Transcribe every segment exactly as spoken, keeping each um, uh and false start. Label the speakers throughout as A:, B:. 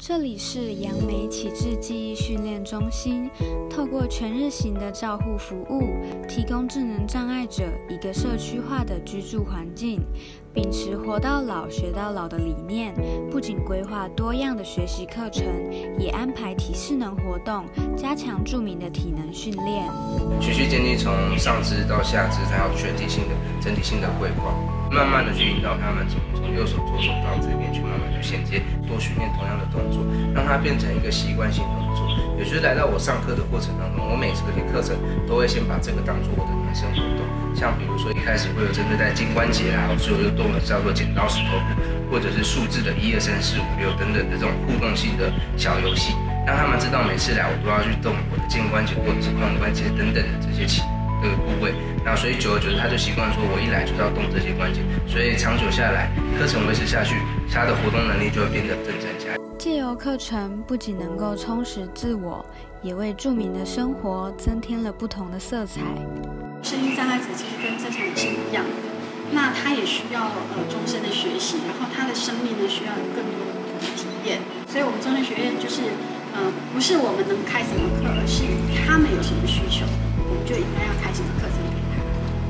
A: 这里是杨梅启智记忆训练中心，透过全日型的照护服务，提供智能障碍者一个社区化的居住环境，秉持活到老学到老的理念，不仅规划多样的学习课程，也安排体适能活动，加强住民的体能训练。
B: 循序渐进，从上肢到下肢，它要全体性的、整体性的规划，慢慢的去引导他们从从右手、左手到这边去慢慢去衔接，多训练同样的动作，让它变成一个习惯性动作。也就是来到我上课的过程当中，我每次的课程都会先把这个当做我的暖身活动。像比如说一开始会有针对在肩关节啊，所有的动作叫做剪刀石头布，或者是数字的一二三四五六等等的这种互动性的小游戏，让他们知道每次来我都要去动我的肩关节或者是髋关节等等的这些器这个部位。那所以久而久之他就习惯说我一来就是要动这些关节，所以长久下来课程维持下去，他的活动能力就会变得更增加。
A: 借由课程不仅能够充实自我，也为住民的生活增添了不同的色彩。
C: 身心障碍者其实跟正常人是一样的，那他也需要呃终身的学习，然后他的生命呢需要有更多的不同的体验。所以我们中正学院就是呃不是我们能开什么课，而是他们有什么需求，我们就应该要开什么课程给他。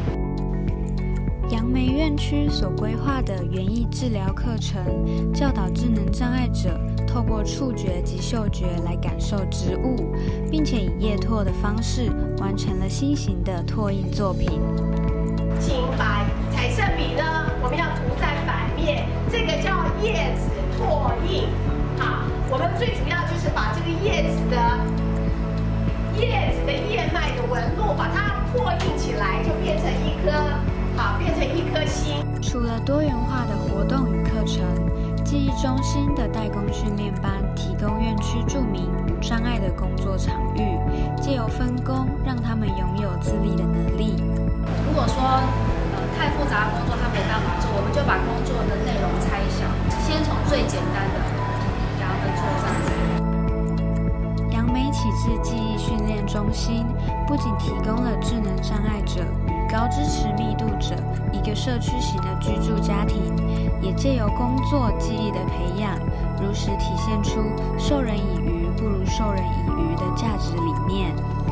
A: 杨梅院区所规划的园艺治疗课程，教导智能障碍者透过触觉及嗅觉来感受植物，并且以叶拓的方式完成了新型的拓印作品。
D: 请把彩色笔呢，我们要涂在反面，这个叫叶子拓印。好，我们最主要就是把这个叶子的叶子的叶脉的纹路，把它拓印起来，就变成一颗好，变成一颗心。
A: 除了多元化的活动与课程，记忆中心的代工训练班提供院区住民无障碍的工作场域，借由分工，让他们拥有自立的能力。
E: 如果说呃太复杂的工作他没办法做，我们就把工作的内容拆小，先从最简单的给他们做这样子。
A: 杨梅启智记忆训练中心不仅提供了智能障碍者与高支持密度者一个社区型的居住家庭，也借由工作记忆的培养，如实体现出授人以鱼不如授人以渔的价值理念。